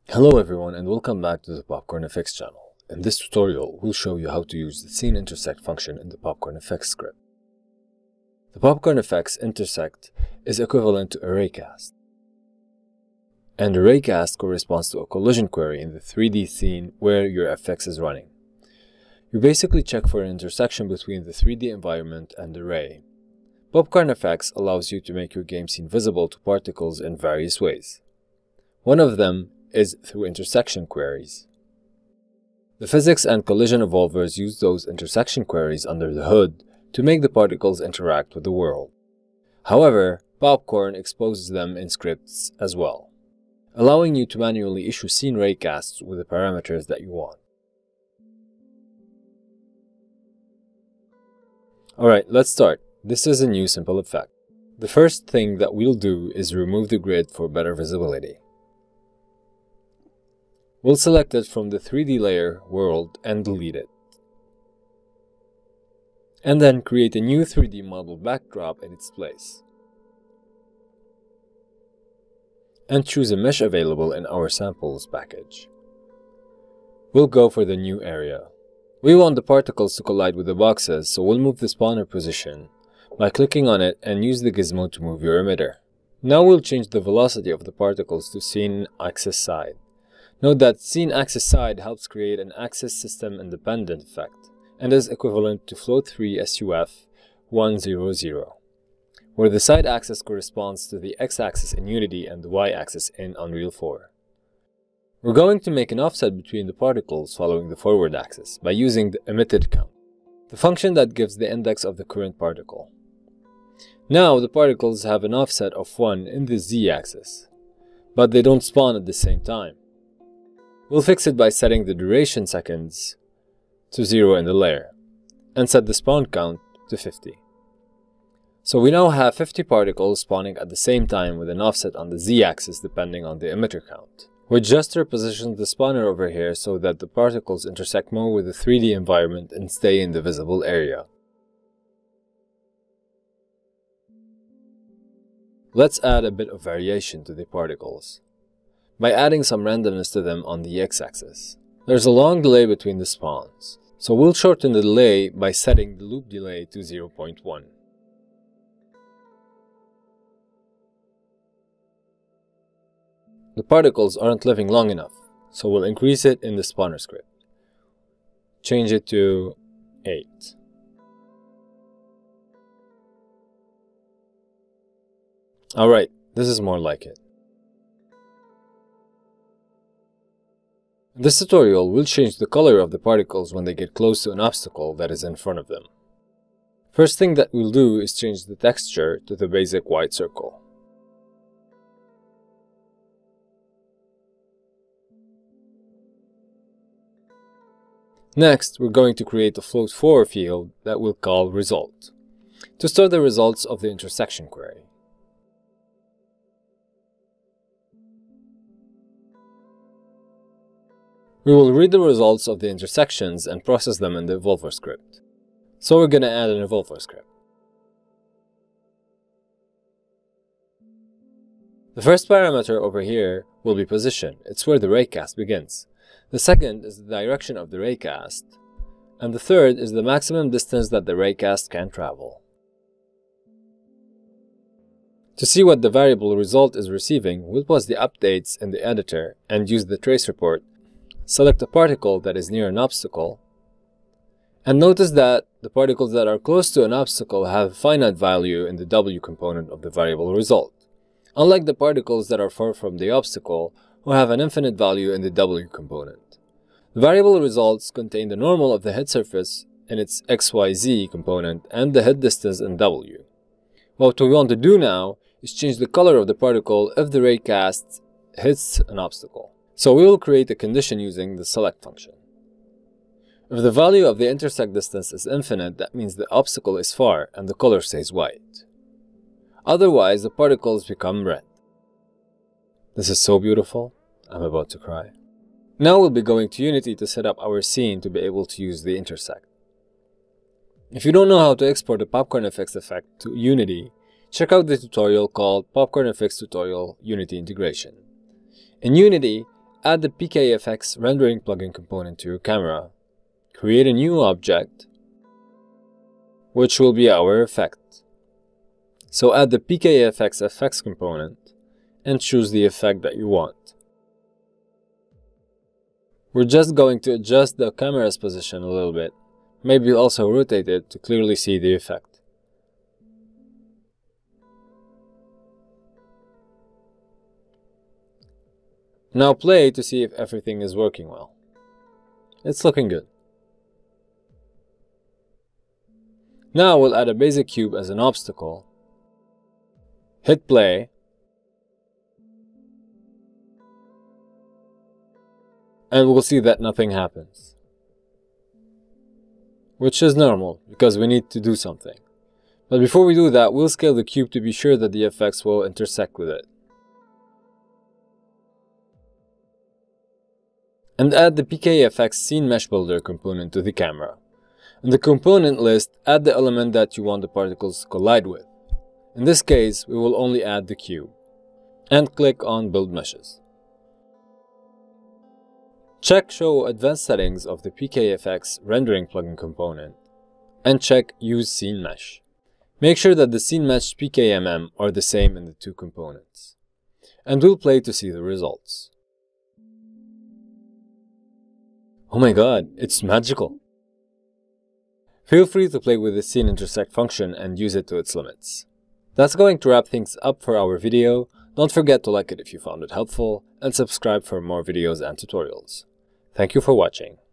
Hello everyone and welcome back to the PopcornFX channel. In this tutorial, we'll show you how to use the scene intersect function in the PopcornFX script. The PopcornFX intersect is equivalent to a raycast. And a raycast corresponds to a collision query in the 3D scene where your FX is running. You basically check for an intersection between the 3D environment and the ray. PopcornFX allows you to make your game scene visible to particles in various ways. One of them is through intersection queries. The physics and collision evolvers use those intersection queries under the hood to make the particles interact with the world. However, Popcorn exposes them in scripts as well, allowing you to manually issue scene raycasts with the parameters that you want. Alright, let's start. This is a new simple effect. The first thing that we'll do is remove the grid for better visibility. We'll select it from the 3D layer world and delete it. And then create a new 3D model backdrop in its place. And choose a mesh available in our samples package. We'll go for the new area. We want the particles to collide with the boxes, so we'll move the spawner position by clicking on it and use the gizmo to move your emitter. Now we'll change the velocity of the particles to scene axis side. Note that scene axis side helps create an axis system independent effect and is equivalent to float 3 SUF 100, where the side axis corresponds to the x-axis in Unity and the y-axis in Unreal 4. We're going to make an offset between the particles following the forward axis by using the emitted count, the function that gives the index of the current particle. Now the particles have an offset of 1 in the z-axis, but they don't spawn at the same time. We'll fix it by setting the duration seconds to 0 in the layer, and set the spawn count to 50. So we now have 50 particles spawning at the same time with an offset on the z-axis depending on the emitter count. We just repositioned the spawner over here so that the particles intersect more with the 3D environment and stay in the visible area. Let's add a bit of variation to the particles by adding some randomness to them on the x-axis. There's a long delay between the spawns, so we'll shorten the delay by setting the loop delay to 0.1. The particles aren't living long enough, so we'll increase it in the spawner script. Change it to 8. Alright, this is more like it. In this tutorial, we'll change the color of the particles when they get close to an obstacle that is in front of them. First thing that we'll do is change the texture to the basic white circle. Next, we're going to create a float 4 field that we'll call result, to store the results of the intersection query. We will read the results of the intersections and process them in the evolver script. So we're going to add an evolver script. The first parameter over here will be position. It's where the raycast begins. The second is the direction of the raycast. And the third is the maximum distance that the raycast can travel. To see what the variable result is receiving, we'll pause the updates in the editor and use the trace report. Select a particle that is near an obstacle, and notice that the particles that are close to an obstacle have a finite value in the W component of the variable result, unlike the particles that are far from the obstacle who have an infinite value in the W component. The variable results contain the normal of the hit surface in its XYZ component and the hit distance in W. What we want to do now is change the color of the particle if the raycast hits an obstacle. So we will create a condition using the select function. If the value of the intersect distance is infinite, that means the obstacle is far and the color stays white. Otherwise, the particles become red. This is so beautiful, I'm about to cry. Now we'll be going to Unity to set up our scene to be able to use the intersect. If you don't know how to export the PopcornFX effect to Unity, check out the tutorial called PopcornFX Tutorial Unity Integration. In Unity, add the PopcornFX rendering plugin component to your camera. Create a new object, which will be our effect. So add the PopcornFX effects component and choose the effect that you want. We're just going to adjust the camera's position a little bit, maybe also rotate it to clearly see the effect. Now play to see if everything is working well. It's looking good. Now we'll add a basic cube as an obstacle. Hit play. And we'll see that nothing happens. Which is normal, because we need to do something. But before we do that, we'll scale the cube to be sure that the effects will intersect with it. And add the PopcornFX Scene Mesh Builder component to the camera. In the component list, add the element that you want the particles to collide with. In this case, we will only add the cube. And click on Build Meshes. Check Show Advanced Settings of the PopcornFX rendering plugin component. And check Use Scene Mesh. Make sure that the Scene Mesh PKMM are the same in the two components. And we'll play to see the results. Oh my god, it's magical! Feel free to play with the Scene Intersect function and use it to its limits. That's going to wrap things up for our video. Don't forget to like it if you found it helpful, and subscribe for more videos and tutorials. Thank you for watching.